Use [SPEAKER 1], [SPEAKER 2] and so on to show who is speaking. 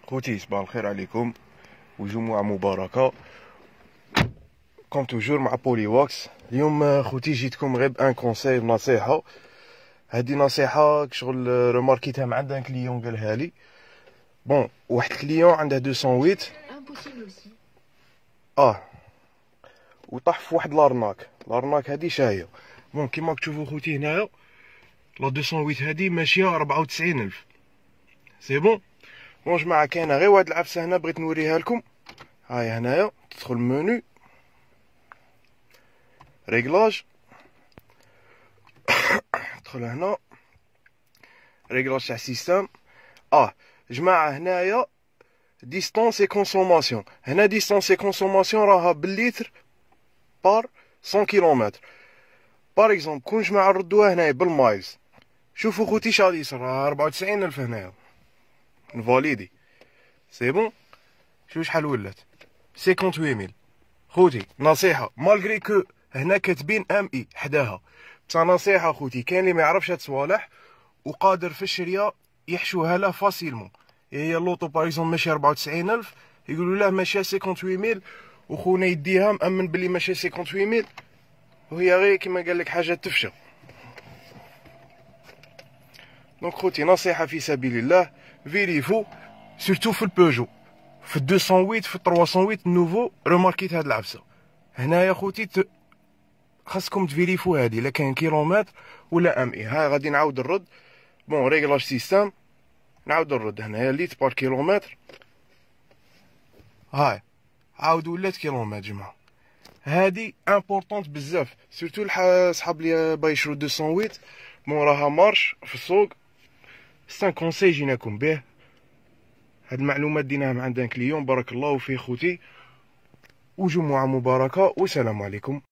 [SPEAKER 1] خوتي صباح الخير عليكم وجمعة مباركة. كوم توجور مع بولي ووكس. اليوم خوتي جيتكم غير بان كونساي نصيحة. هادي نصيحة شغل رماركيتها مع عند كليون قالها لي. بون واحد كليون عنده 208 وطاح في واحد لارناك هادي شاهية. بون كيما راك تشوفو خوتي هنايا لا 208 هادي ماشية 94,000. سي بون جماعة كاينة غير واحد العفسة هنا بغيت نوريها لكم. هاي هنايا تدخل منو ريغلاج، تدخل هنا ريغلاج تاع سيستم. جماعة هنايا ديستونس اي كونسوماسيون. هنا ديستونس اي كونسوماسيون راها بالليتر بار 100 كيلومتر. بار اكزومبل كون جماعة نردوها هنايا بالمايلز. شوفو خوتي شغال يصير راها 94,000 هنايا نفاليدي. سي بون شوف شحال ولات 58,000. خوتي نصيحة مالغري كو هنا كاتبين ام اي حداها، بصح نصيحة خوتي كاين اللي ما يعرفش هاد الصوالح وقادر في الشرية يحشوها له فاسيلمون. هي اللوطو باغ اكزومبل ماشي 94,000 يقولوا له ماشي 58,000 وخونا يديها مأمن بلي ماشي 58,000 وهي غير كيما قال لك حاجة تفشى. دونك خوتي نصيحة في سبيل الله فيريفو سورتو في البيجو في 208 في 308 نوفو. روماركيت هاد العفسه هنايا خوتي خاصكم تفيريفو هادي الا كاين كيلومتر ولا ام اي. ها غادي نعاود نرد. بون ريغلاج سيستم نعاود نرد هنايا ليت بار كيلومتر. هاي عاود ولات كيلومتر جماعه. هادي امبورطونت بزاف سورتو صحاب لي باغي يشرو 208. بون راها مارش في السوق. سان كونساي جيناكم به. هاد المعلومات ديناها مع عند كليون بارك الله فيه خوتي وجمعة مباركة والسلام عليكم.